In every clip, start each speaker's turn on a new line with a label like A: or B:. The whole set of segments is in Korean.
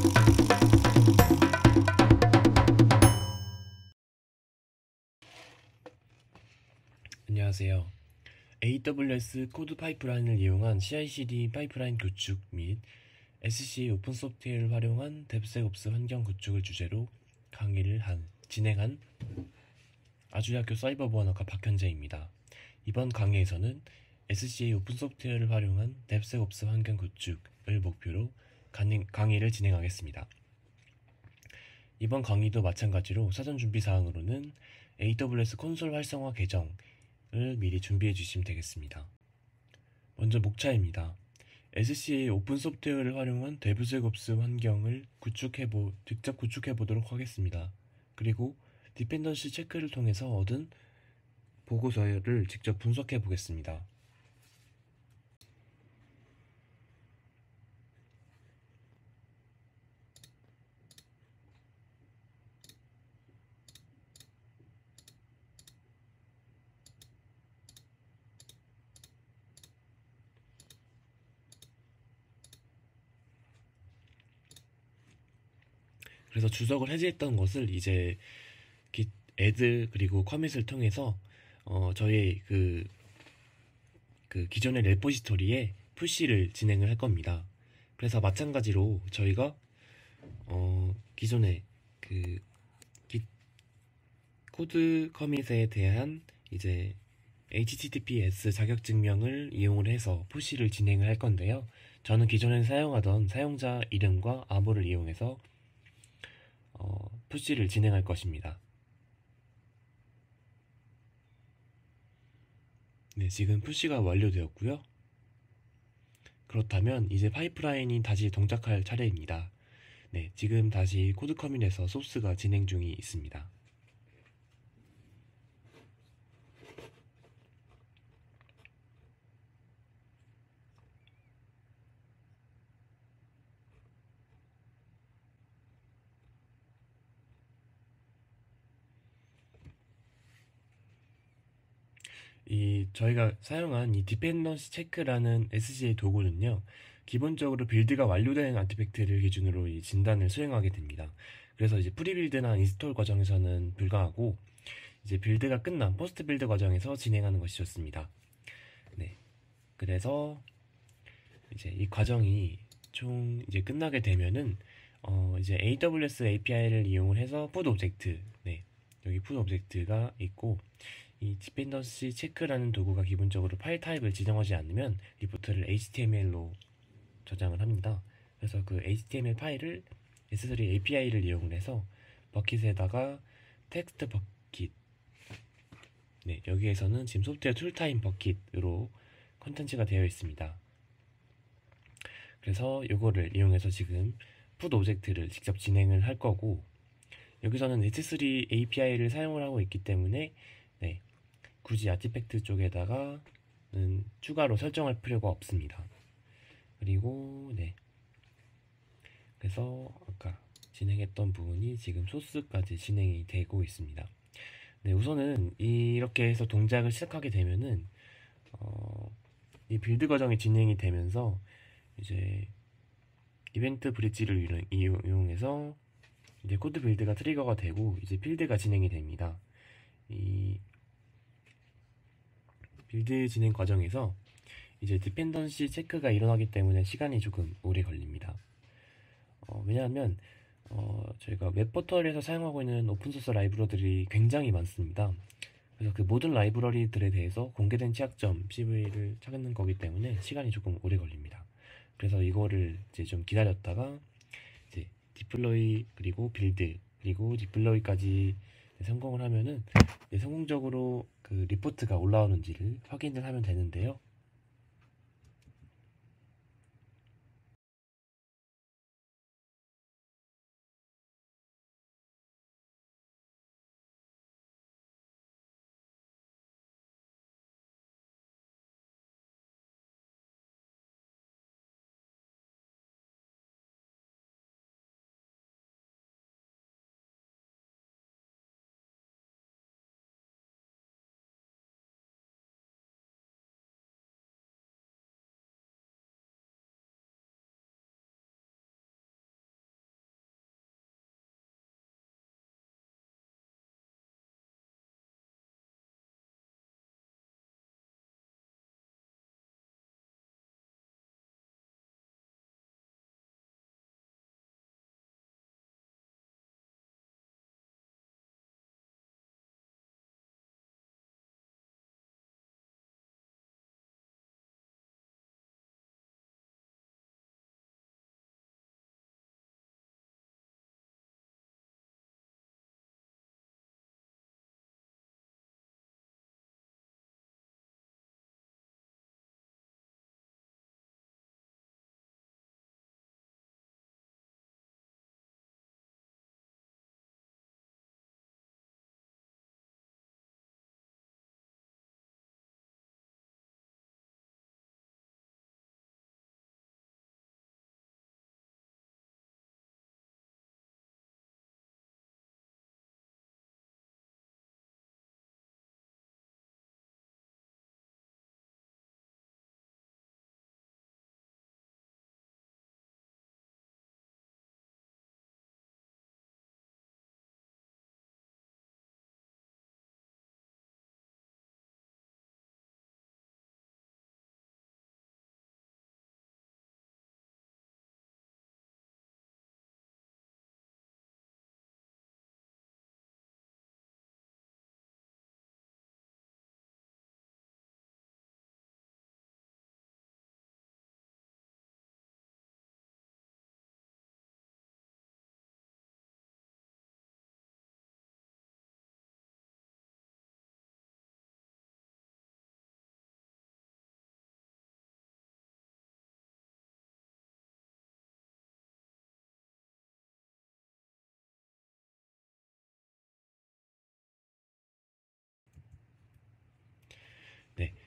A: 안녕하세요. AWS 코드 파이프라인을 이용한 CI/CD 파이프라인 구축 및 SCA 오픈 소프트웨어를 활용한 DevSecOps 환경 구축을 주제로 강의를 진행한 아주대학교 사이버보안학과 박현재입니다. 이번 강의에서는 SCA 오픈 소프트웨어를 활용한 DevSecOps 환경 구축을 목표로 강의를 진행하겠습니다. 이번 강의도 마찬가지로 사전 준비 사항으로는 AWS 콘솔 활성화 계정을 미리 준비해 주시면 되겠습니다. 먼저 목차입니다. SCA 오픈 소프트웨어를 활용한 DevSecOps 환경을 직접 구축해 보도록 하겠습니다. 그리고 디펜던시 체크를 통해서 얻은 보고서를 직접 분석해 보겠습니다. 그래서 주석을 해제했던 것을 이제 git add 그리고 커밋을 통해서 저희 그 기존의 레포지토리에 푸시를 진행을 할 겁니다. 그래서 마찬가지로 저희가 기존의 그 git 코드 커밋에 대한 이제 HTTPS 자격증명을 이용을 해서 푸시를 진행을 할 건데요. 저는 기존에 사용하던 사용자 이름과 암호를 이용해서 푸시를 진행할 것입니다. 네, 지금 푸시가 완료되었고요. 그렇다면 이제 파이프라인이 다시 동작할 차례입니다. 네, 지금 다시 코드 커밋에서 소스가 진행 중이 있습니다. 저희가 사용한 이 디펜던시 체크라는 SCA 도구는요, 기본적으로 빌드가 완료된 아티팩트를 기준으로 이 진단을 수행하게 됩니다. 그래서 이제 프리빌드나 인스톨 과정에서는 불가하고, 이제 빌드가 끝난 포스트 빌드 과정에서 진행하는 것이 좋습니다. 네. 그래서 이제 이 과정이 총 이제 끝나게 되면은, 이제 AWS API를 이용을 해서 푸드 오브젝트, 네. 여기 푸드 오브젝트가 있고, 이 디펜던시 체크라는 도구가 기본적으로 파일 타입을 지정하지 않으면 리포트를 HTML로 저장을 합니다. 그래서 그 HTML 파일을 S3 API를 이용을 해서 버킷에다가 텍스트 버킷, 네, 여기에서는 지금 소프트웨어 툴타임 버킷으로 컨텐츠가 되어 있습니다. 그래서 이거를 이용해서 지금 푸드 오브젝트를 직접 진행을 할 거고, 여기서는 S3 API를 사용을 하고 있기 때문에 네, 굳이 아티팩트 쪽에다가는 추가로 설정할 필요가 없습니다. 그리고 네, 그래서 아까 진행했던 부분이 지금 소스까지 진행이 되고 있습니다. 네, 우선은 이렇게 해서 동작을 시작하게 되면은 이 빌드 과정이 진행이 되면서 이제 이벤트 브릿지를 이용해서 이제 코드 빌드가 트리거가 되고 이제 빌드가 진행이 됩니다. 이 빌드 진행 과정에서 이제 디펜던시 체크가 일어나기 때문에 시간이 조금 오래 걸립니다. 왜냐하면 저희가 웹포털에서 사용하고 있는 오픈소스 라이브러리들이 굉장히 많습니다. 그래서 그 모든 라이브러리들에 대해서 공개된 취약점 CV를 찾는 거기 때문에 시간이 조금 오래 걸립니다. 그래서 이거를 이제 좀 기다렸다가 이제 디플로이 그리고 빌드 그리고 디플로이까지 성공을 하면은 성공적으로 그 리포트가 올라오는지를 확인을 하면 되는데요.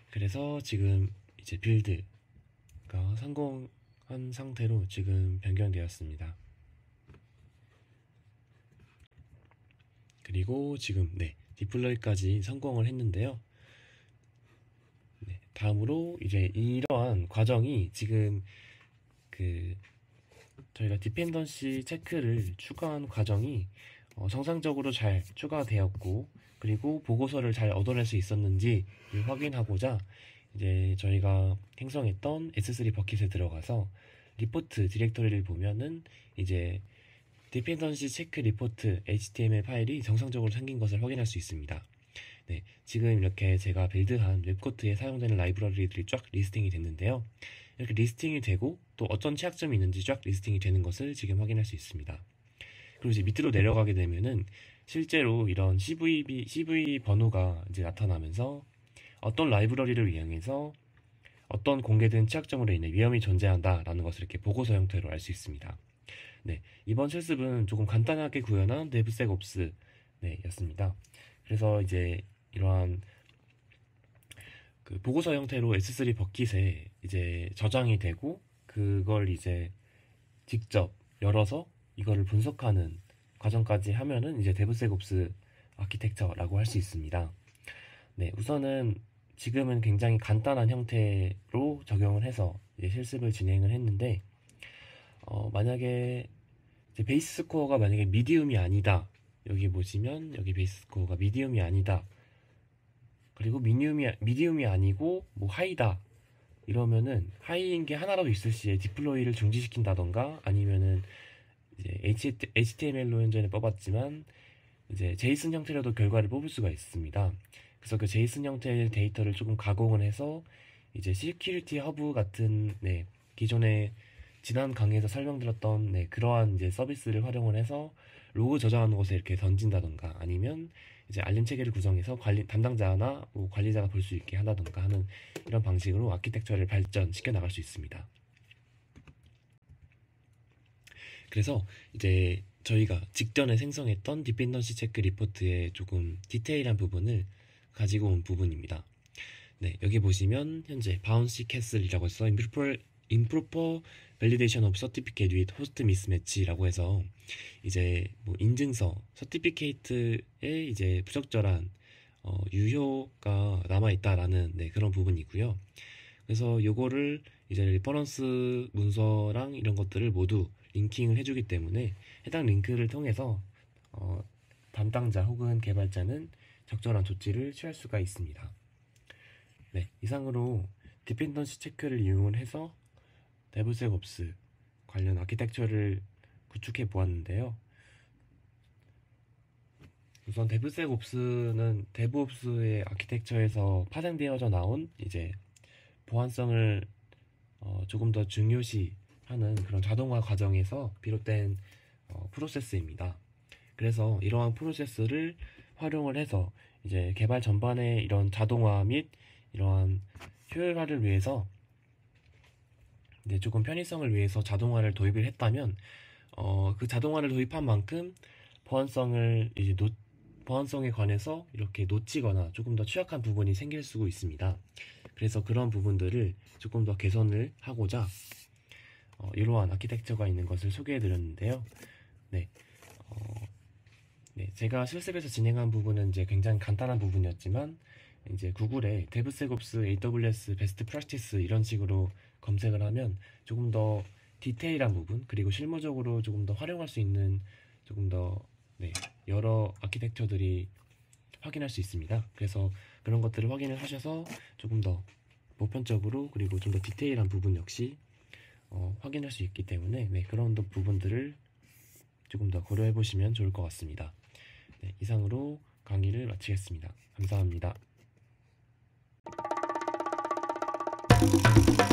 A: 그래서 지금 이제 빌드가 성공한 상태로 지금 변경되었습니다. 그리고 지금 디플로이까지 성공을 했는데요. 다음으로 이제 이러한 과정이 지금 저희가 디펜던시 체크를 추가한 과정이 정상적으로 잘 추가되었고, 그리고 보고서를 잘 얻어낼 수 있었는지 확인하고자 이제 저희가 생성했던 S3 버킷에 들어가서 리포트 디렉터리를 보면은 이제 디펜던시 체크 리포트 HTML 파일이 정상적으로 생긴 것을 확인할 수 있습니다. 지금 이렇게 제가 빌드한 웹코트에 사용되는 라이브러리들이 쫙 리스팅이 됐는데요. 이렇게 리스팅이 되고 또 어떤 취약점이 있는지 쫙 리스팅이 되는 것을 지금 확인할 수 있습니다. 그리고 이제 밑으로 내려가게 되면은 실제로 이런 CV 번호가 이제 나타나면서 어떤 라이브러리를 이용해서 어떤 공개된 취약점으로 인해 위험이 존재한다라는 것을 이렇게 보고서 형태로 알 수 있습니다. 이번 실습은 조금 간단하게 구현한 DevSecOps 였습니다. 그래서 이제 이러한 보고서 형태로 S3 버킷에 이제 저장이 되고, 그걸 이제 직접 열어서 이거를 분석하는 과정까지 하면은 이제 DevSecOps 아키텍처라고 할 수 있습니다. 우선은 지금은 굉장히 간단한 형태로 적용을 해서 이제 실습을 진행을 했는데, 만약에 이제 베이스 스코어가 만약에 미디움이 아니다, 여기 보시면 여기 베이스 스코어가 미디움이 아니다, 그리고 미디움이 아니고 뭐 하이다 이러면은 하이인 게 하나라도 있을 시에 디플로이를 중지시킨다던가, 아니면은 이제 HTML로 현재는 뽑았지만 이제 제이슨 형태로도 결과를 뽑을 수가 있습니다. 그래서 그 제이슨 형태의 데이터를 조금 가공을 해서 이제 시큐리티 허브 같은 기존에 지난 강의에서 설명드렸던 그러한 이제 서비스를 활용을 해서 로그 저장하는 곳에 이렇게 던진다던가, 아니면 이제 알림 체계를 구성해서 담당자나 뭐 관리자가 볼 수 있게 한다던가 하는 이런 방식으로 아키텍처를 발전시켜 나갈 수 있습니다. 그래서 이제 저희가 직전에 생성했던 디펜던시 체크 리포트의 조금 디테일한 부분을 가지고 온 부분입니다. 여기 보시면 현재 바운시 캐슬이라고 해서 improper validation of certificate with host mismatch라고 해서 이제 뭐 인증서 서티피케이트에 이제 부적절한 유효가 남아 있다라는 그런 부분이고요. 그래서 요거를 이제 리퍼런스 문서랑 이런 것들을 모두 링킹을 해주기 때문에 해당 링크를 통해서 담당자 혹은 개발자는 적절한 조치를 취할 수가 있습니다. 이상으로 디펜던시 체크를 이용을 해서 DevSecOps 관련 아키텍처를 구축해 보았는데요. 우선 DevSecOps는 DevOps의 아키텍처에서 파생되어져 나온 이제 보안성을 조금 더 중요시하는 그런 자동화 과정에서 비롯된 프로세스입니다. 그래서 이러한 프로세스를 활용을 해서 이제 개발 전반의 이런 자동화 및 이러한 효율화를 위해서 조금 편의성을 위해서 자동화를 도입을 했다면 그 자동화를 도입한 만큼 보안성에 관해서 이렇게 놓치거나 조금 더 취약한 부분이 생길 수 있습니다. 그래서 그런 부분들을 조금 더 개선을 하고자 이러한 아키텍처가 있는 것을 소개해 드렸는데요. 제가 실습에서 진행한 부분은 이제 굉장히 간단한 부분이었지만, 이제 구글에 DevSecOps AWS 베스트 프랙티스 이런 식으로 검색을 하면 조금 더 디테일한 부분, 그리고 실무적으로 조금 더 활용할 수 있는 조금 더 여러 아키텍처들이 확인할 수 있습니다. 그래서 그런 것들을 확인을 하셔서 조금 더 보편적으로 그리고 좀 더 디테일한 부분 역시 확인할 수 있기 때문에 그런 부분들을 조금 더 고려해 보시면 좋을 것 같습니다. 이상으로 강의를 마치겠습니다. 감사합니다.